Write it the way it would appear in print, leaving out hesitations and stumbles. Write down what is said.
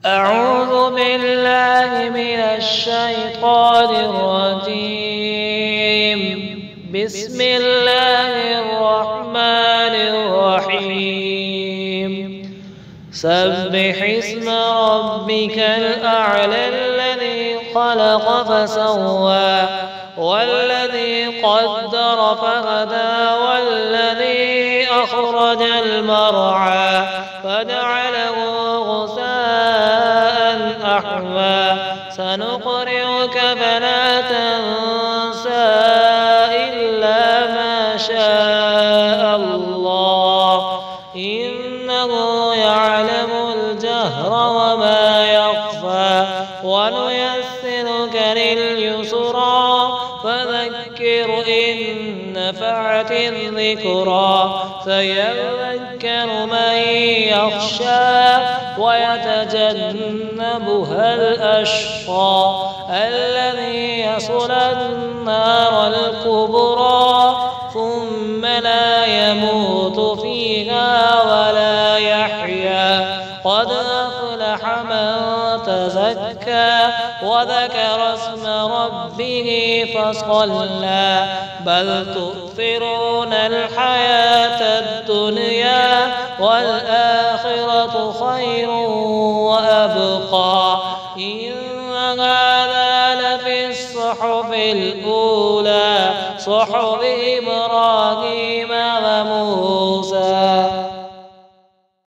أعوذ بالله من الشيطان الرجيم. بسم الله الرحمن الرحيم. سبح اسم ربك الأعلى الذي خلق فسوى والذي قدر فهدى والذي أخرج المرعى فجعله غثاء أحوى سنقرئك فلا تنسى إلا ما شاء الله إنه يعلم الجهر وما يخفى ونيسرك لليسرى فذكر إن نفعت الذكرى سيذكر من يخشى ويتجنبها الأشقى الذي يصلى النار الكبرى ثم لا يموت فيها ولا يحيا قد أفلح من تزكى وذكر اسم ربه فصلى بل تؤثرون الحياة الدنيا والآخرة خير وأبقى إن هذا لفي الصحف الأولى صحف إبراهيم